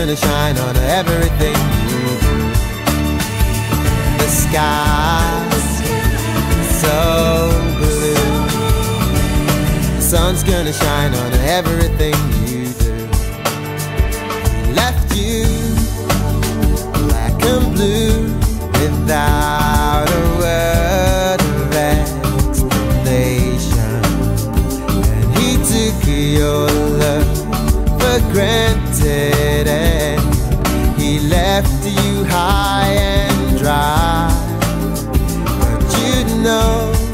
gonna shine on everything you do. The sky's so blue. The sun's gonna shine on everything you do. He left you black and blue without a word of explanation, and he took your love for granted, and he left you high and dry. But you know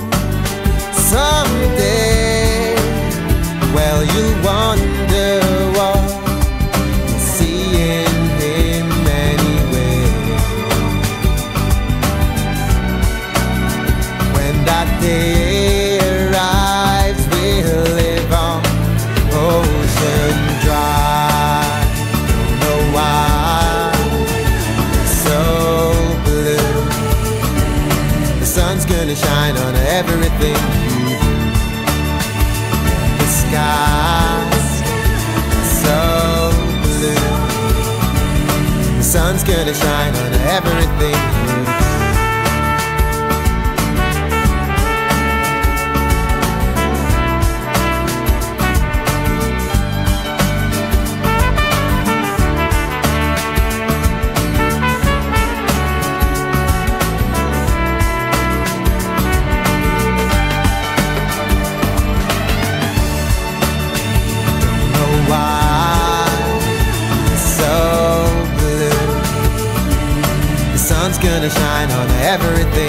someday, well, you'll wonder what you see in him anyway. When that day arrives, we'll live on ocean drive. Don't know why it's so blue. The sun's gonna shine on everything you do. The sky's so blue. The sun's gonna shine on everything you do. Gonna shine on everything